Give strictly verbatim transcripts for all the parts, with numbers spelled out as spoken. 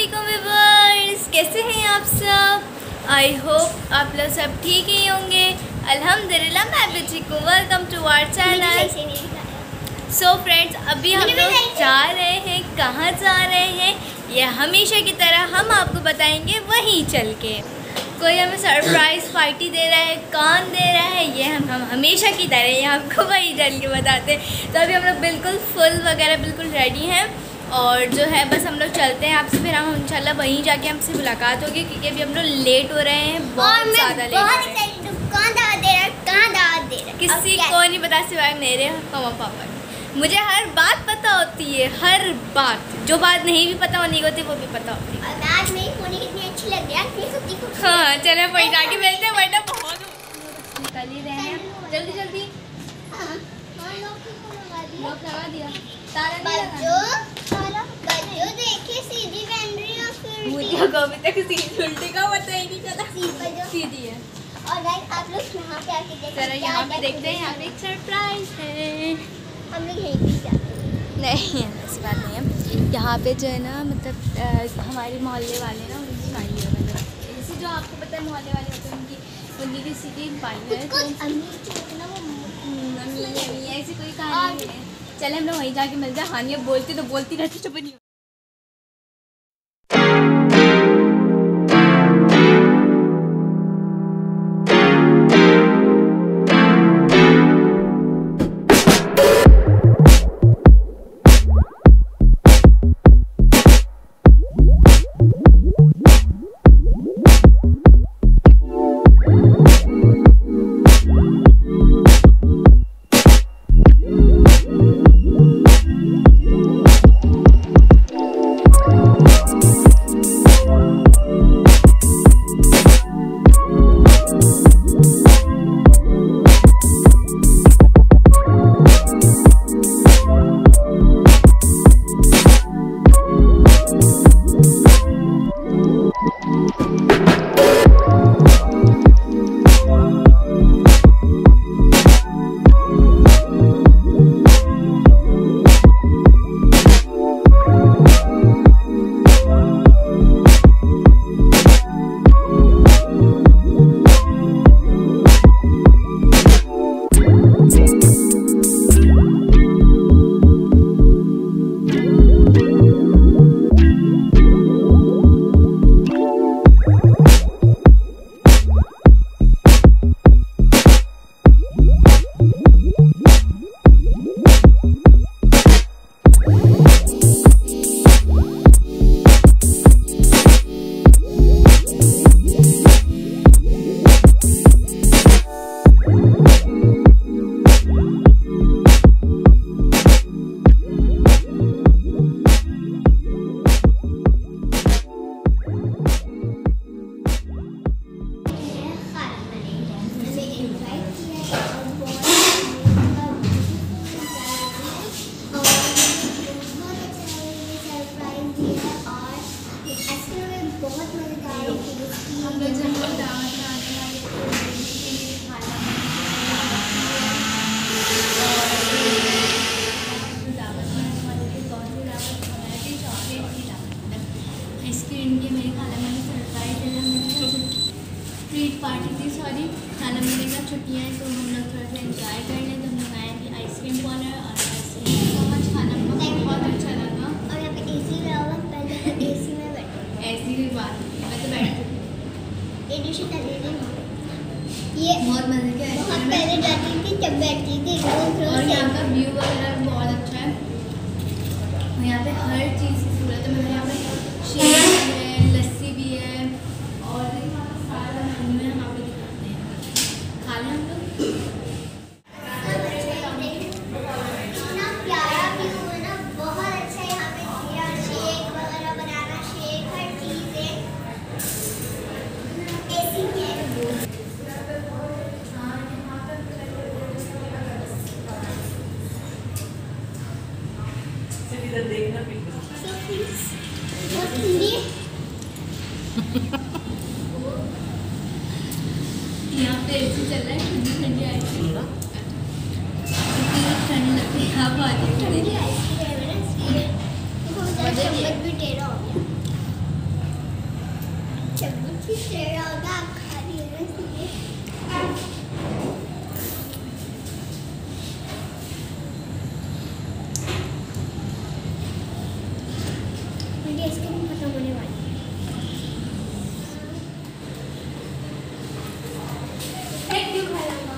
वालेकुम व्यूअर्स, कैसे हैं आप सब। आई होप आप लोग सब ठीक ही होंगे। अल्हम्दुलिल्लाह मैं भी ठीक हूँ। Welcome to our channel. So friends, अभी हम लोग जा रहे हैं, कहाँ जा रहे हैं ये हमेशा की तरह हम आपको बताएंगे वहीं चल के। कोई हमें सरप्राइज़ पार्टी दे रहा है, कौन दे रहा है, ये हम हम हमेशा की तरह ये आपको वहीं चल के बताते हैं। तो अभी हम लोग बिल्कुल फुल वगैरह बिल्कुल रेडी हैं और जो है बस हम लोग चलते हैं आपसे, फिर हम इंशाल्लाह वहीं जाके हमसे मुलाकात होगी क्योंकि अभी हम लोग लेट हो रहे हैं, बहुत ज़्यादा लेट हो रहे हैं। कौन दावत दे रहा है, कहाँ दावत दे रहा है, किसी को नहीं पता सिवाय मेरे मम्मा पापा। मुझे हर बात पता होती है, हर बात, जो बात नहीं भी पता होनी होती वो भी पता होती है। आज मेरी फोनी कितनी अच्छी लग रही है, कितनी सब्जी को। हाँ चले वहीं जाके मिलते हैं, वरना बहुत निकल ही रहे हैं। जल्दी जल्दी लोग लगा दिया तारा नहीं लगा। बच्चों देखिए सीधी बन रही है, फिर मुझे कभी तक सीधी उल्टी का पता ही नहीं चला। सीधी है। और गाइस आप लोग यहाँ पे आके देखिए, जरा यहाँ पे देखते हैं, यहाँ पे एक सरप्राइज है। हम लोग यहीं पे जाते हैं। नहीं ऐसी बात नहीं है। यहाँ पे जो है ना, मतलब आ, हमारे मोहल्ले वाले ना उनकी बाई है, मतलब जैसे जो आपको पता है मोहल्ले वाले होते हैं, उनकी उनकी किसी की बाई है, तो ऐसी कोई कहानी है। चले हम लोग वहीं जाके मिलते हैं। हानिया बोलती तो बोलती रहती, चुप नहीं। ट्रीट पार्टी थी, सॉरी खाना मिलने का छुट्टियाँ हैं, तो हम लोग थोड़ा सा एंजॉय कर लें। तो हम लोग आए थे आइसक्रीम कॉर्नर और आइसक्रीम बहुत खाना बहुत अच्छा लगा। और यहाँ पे एसी लगा हुआ, पहले एसी में बैठे। ऐसी भी बात नहीं, मैं तो बैठी ये डिश कर रही थी, ये बहुत मजे के बहुत पहले जाती थी जब बैठती थी। और यहाँ का व्यू वगैरह बहुत अच्छा है, और यहाँ पे हर चीज़ की सूरत है। मतलब यहाँ पे शेर भी है, लस्सी भी है, और सारा मेन्यू है, यहाँ पे दिखाते हैं। खा लें हम लोग। इतना प्यारा व्यू है ना, बहुत अच्छा है। यहाँ पे शेक वगैरह, बनाना शेक, हर चीज़ है। एसी में है। देखना So please, बहुत ठंडी है। यहाँ पे एसी चल रहा है, ठंडी ठंडी आइसक्रीम, ठंड लगती है। आप आ जाइए। ठंडी आइसक्रीम है ना, इसलिए बहुत ज़्यादा चम्मच भी टेढ़ा हो गया। आइसक्रीम खत्म होने वाली है। थैंक यू खाला।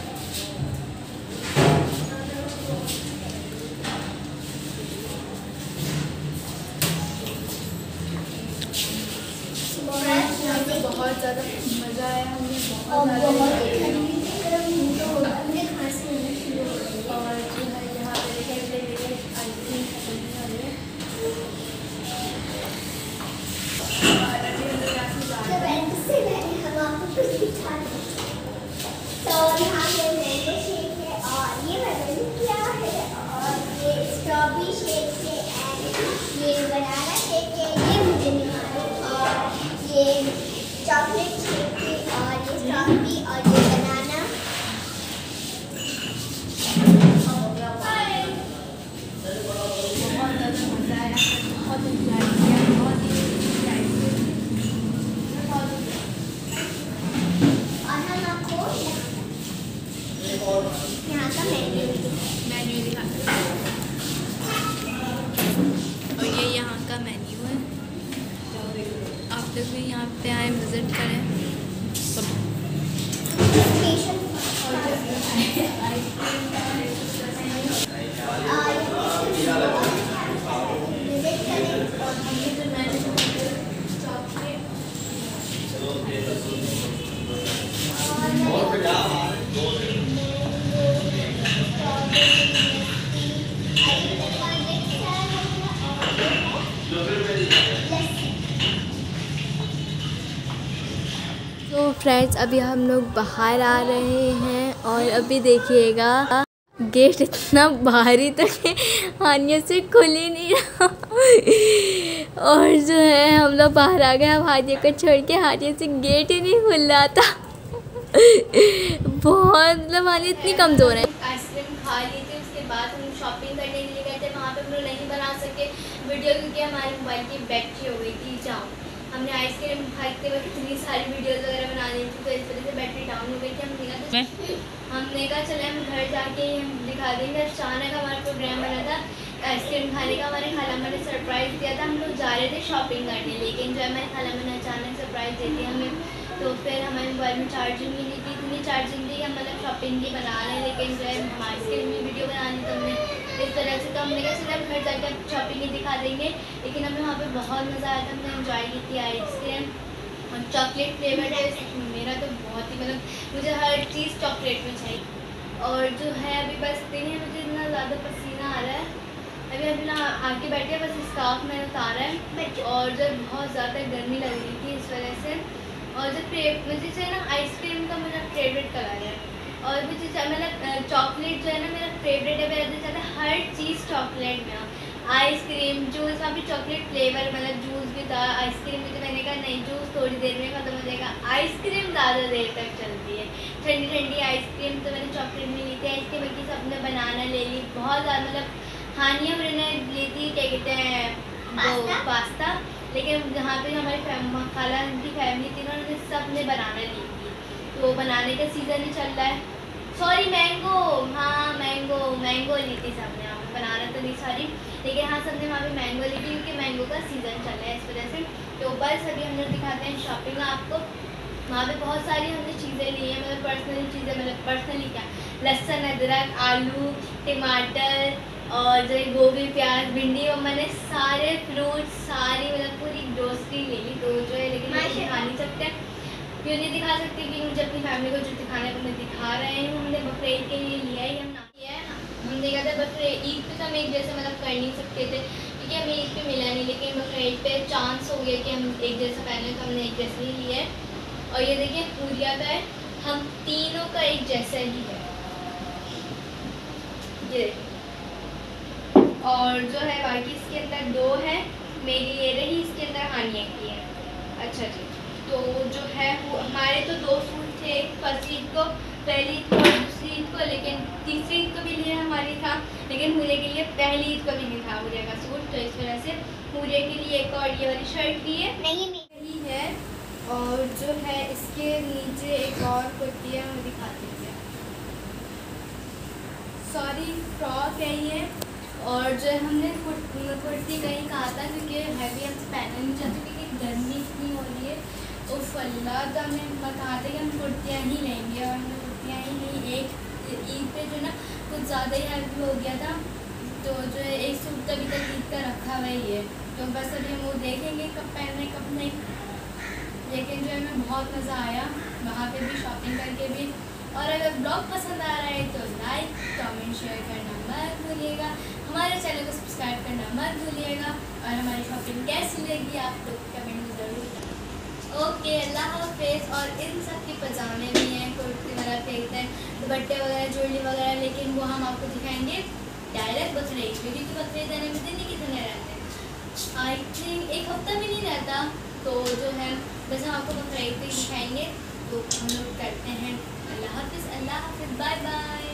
बहुत ज़्यादा मज़ा आया, हमें और बहुत बहुत ज़्यादा ठंडी की तरफ तो मुझे खांसी होनी शुरू हो गई है। और जो है यहाँ पे कैसे आइसक्रीम खत्म हो रही है और अभी हम लोग यहाँ से जा तो रहे हैं। वैसे से मैंने हम आपको कुछ दिखा दिया। तो यहाँ पे मैंगो शेक है और ये मैंने किया है और ये स्ट्रॉबेरी शेक है एंड ये बनाना शेक है, ये मुझे नहीं मालूम, और ये चॉकलेट शेक है और ये स्ट्रॉबेरी और ये बनाना। बहुत ज़्यादा मज़ा आया, बहुत इंजॉय किया, बहुत ही और हम आपको यहाँ का मेन्यू मेन्यू दिखाते हैं। और ये यहाँ का मेन्यू है, आप लोग भी यहाँ पे आए, विज़िट करें। तो फ्रेंड्स अभी हम लोग बाहर आ रहे हैं और अभी देखिएगा गेट इतना भारी तक है, हानिया से खुल ही नहीं रहा। और जो है हम लोग बाहर आ गए, अब हानिया को छोड़ के, हानिया से गेट ही नहीं खुल रहा था। बहुत मतलब हानिया इतनी कमज़ोर है। आइसक्रीम खा ली थी, उसके बाद हम शॉपिंग करने के लिए गए थे, वहाँ पे हम लोग नहीं बना सके वीडियो क्योंकि हमारे मोबाइल की बैटरी हो गई थी जाम। हमने आइसक्रीम खाते वक्त इतनी सारी वीडियोस वगैरह बना ली थी तो इस वजह से बैटरी डाउन हो गई थी। हमने कहा तो हमने कहा चले हम घर जाके हम दिखा देंगे। अचानक हमारा प्रोग्राम बना था आइसक्रीम खाने का, हमारे खालाम्मा ने सरप्राइज़ दिया था। हम लोग जा रहे थे शॉपिंग करने, लेकिन जो है हमारे खालाम्मा ने अचानक सरप्राइज़ दे दिया हमें। तो फिर हमारे मोबाइल में चार्जिंग भी नहीं थी, इतनी चार्जिंग थी कि हम मतलब शॉपिंग की बना रहे हैं, लेकिन जो है हम आइसक्रीम की वीडियो बनानी तो हमने इस तरह से। तो हमने कहा चले हम घर जाकर शॉपिंग ही दिखा देंगे, लेकिन हमें वहाँ पे बहुत मज़ा आया था। हमने एंजॉय की थी आइसक्रीम और चॉकलेट फ्लेवर टेस्ट मेरा तो बहुत ही मतलब मुझे हर चीज़ चॉकलेट में चाहिए। और जो है अभी बस दिन है, मुझे इतना ज़्यादा पसीना आ रहा है, अभी अभी ना आके बैठे बस स्कार्फ मैंने उतारा है और जब बहुत ज़्यादा गर्मी लग रही थी इस वजह से। और जब मुझे जो है ना आइसक्रीम का मेरा फेवरेट कलर है और मुझे मतलब चॉकलेट जो है ना मेरा फेवरेट है। मेरा चाहता है हर चीज़ चॉकलेट में, आइसक्रीम जूस, वहाँ भी चॉकलेट फ्लेवर मतलब जूस भी था, आइसक्रीम भी। तो मैंने कहा नहीं जूस थोड़ी देर में खत्म हो जाएगा, आइसक्रीम ज़्यादा देर तक चलती है, ठंडी ठंडी आइसक्रीम। तो मैंने चॉकलेट में ली थी आइसक्रीम, बाकी सबने बनाना ले ली। बहुत ज़्यादा मतलब हानिया मैंने ली थी क्या कहते हैं वो पास्ता, लेकिन जहाँ पे हमारी खाला की फैमिली थी ना उन्होंने सब ने बनाना ली थी। तो बनाने का सीज़न ही चल रहा है, सॉरी मैंगो, हाँ मैंगो मैंगो ली थी सबने, वहाँ पे बनाना तो नहीं सॉरी, लेकिन हाँ सबने वहाँ पे मैंगो ली थी क्योंकि मैंगो का सीज़न चल रहा है इस वजह से। तो बस अभी हम लोग दिखाते हैं शॉपिंग आपको। वहाँ पे बहुत सारी हमने चीज़ें ली हैं, मतलब पर्सनली चीज़ें, मतलब पर्सनली क्या लहसुन अदरक आलू टमाटर और जो गोभी प्याज भिंडी, और मैंने सारे फ्रूट्स सारी मतलब पूरी ग्रोसरी ले ली। तो जो है लेकिन मैं दिखा नहीं सकते, क्यों नहीं दिखा सकती कि मुझे अपनी फैमिली को जो दिखाना है वो मैं दिखा रहे हैं। हमने बकरीद ईद के लिए लिया ही हम ना किया है, हमने कहा था बकरीद ईद पे तो हम एक जैसे मतलब कर नहीं सकते थे क्योंकि हमें ईद पे मिला नहीं, लेकिन बकरीद पे चांस हो गया कि हम एक जैसा पहने तो हमने एक जैसा ही लिया है। और ये देखिए पूरिया का है, हम तीनों का एक जैसा ही है ये। और जो है बाकी इसके अंदर दो है, मेरी ये रही, इसके अंदर हानिया की है। अच्छा जी, तो जो है वो हमारे तो दो सूट थे, फर्स्ट ईद को, पहली ईद को और दूसरी ईद को, लेकिन तीसरी ईद को भी लिए हमारी था, लेकिन मुझे के लिए पहली ईद को भी नहीं था मुझे का सूट। तो इस वजह से मुझे के लिए एक और ये वाली शर्ट ली है, नहीं नहीं है। और जो है इसके नीचे एक और कुर्ती है, मैं दिखाती हूँ, सॉरी फ्रॉक है ये। और जो हमने कुर्ती कहीं कहा था क्योंकि हैवी ओफ अल्लाह, तो हमने कहा था कि हम कुर्तियाँ ही लेंगे और हमने कुर्तियाँ ही ली। एक ईद पे जो ना कुछ ज़्यादा ही हैवी हो गया था, तो जो है एक सूट अभी तक ईद का रखा हुआ ही है, तो बस अभी हम वो देखेंगे कब पहने कब नहीं। लेकिन जो है हमें बहुत मज़ा आया वहाँ पे भी शॉपिंग करके भी। और अगर ब्लॉग पसंद आ रहा है तो लाइक कमेंट शेयर करना मत भूलिएगा, हमारे चैनल को सब्सक्राइब करना मत भूलिएगा, और हमारी शॉपिंग कैसी लगी आप लोग कमेंट में ज़रूर बताएं। ओके, अल्लाह हाफिज़। और इन सब के पजामे भी हैं, कुर्ती वगैरह फेंकते हैं, दुपट्टे वगैरह, ज्वेलरी वगैरह, लेकिन वो हम आपको दिखाएंगे डायरेक्ट बकरीद में, क्योंकि बकरीद आने में दिन कितने रहते हैं, आई थिंक एक हफ्ता भी नहीं रहता। तो जो है बस हम आपको बकरीद पे दिखाएंगे। तो हम लोग करते हैं। अल्लाह हाफिज़, अल्लाह हाफिज़, बाय बाय।